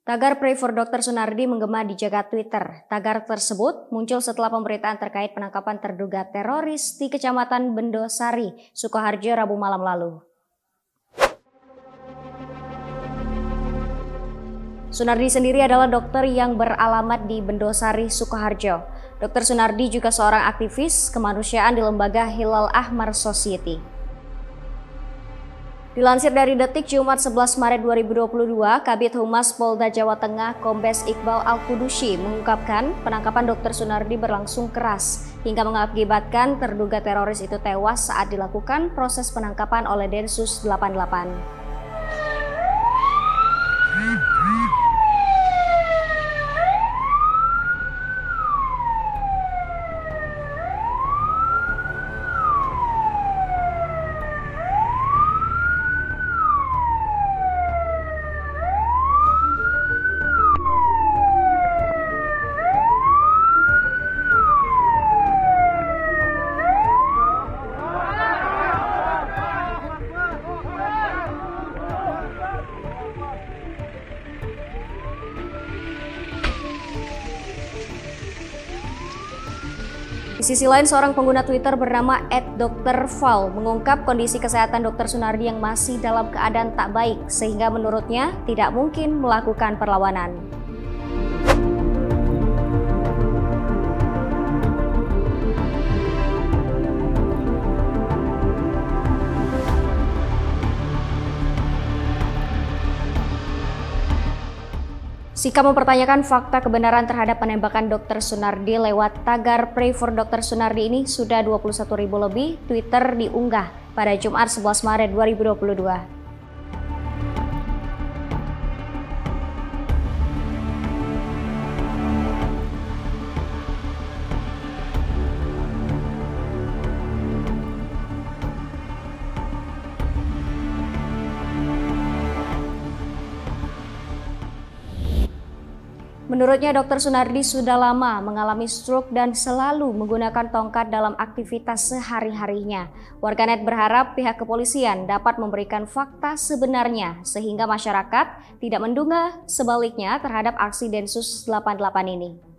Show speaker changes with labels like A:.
A: Tagar Pray for Dr. Sunardi menggema di jagat Twitter. Tagar tersebut muncul setelah pemberitaan terkait penangkapan terduga teroris di Kecamatan Bendosari, Sukoharjo, Rabu malam lalu. Sunardi sendiri adalah dokter yang beralamat di Bendosari, Sukoharjo. Dr. Sunardi juga seorang aktivis kemanusiaan di lembaga Hilal Ahmar Society. Dilansir dari Detik Jumat 11 Maret 2022, Kabid Humas Polda Jawa Tengah Kombes Iqbal Al-Kudusi mengungkapkan penangkapan Dr. Sunardi berlangsung keras hingga mengakibatkan terduga teroris itu tewas saat dilakukan proses penangkapan oleh Densus 88. Di sisi lain, seorang pengguna Twitter bernama @drval mengungkap kondisi kesehatan Dr. Sunardi yang masih dalam keadaan tak baik, sehingga menurutnya tidak mungkin melakukan perlawanan. Sikap mempertanyakan fakta kebenaran terhadap penembakan Dr. Sunardi lewat tagar Pray for Dr. Sunardi ini sudah 21.000 lebih Twitter diunggah pada Jumat 11 Maret 2022. Menurutnya, Dr. Sunardi sudah lama mengalami stroke dan selalu menggunakan tongkat dalam aktivitas sehari-harinya. Warganet berharap pihak kepolisian dapat memberikan fakta sebenarnya sehingga masyarakat tidak menduga sebaliknya terhadap aksi Densus 88 ini.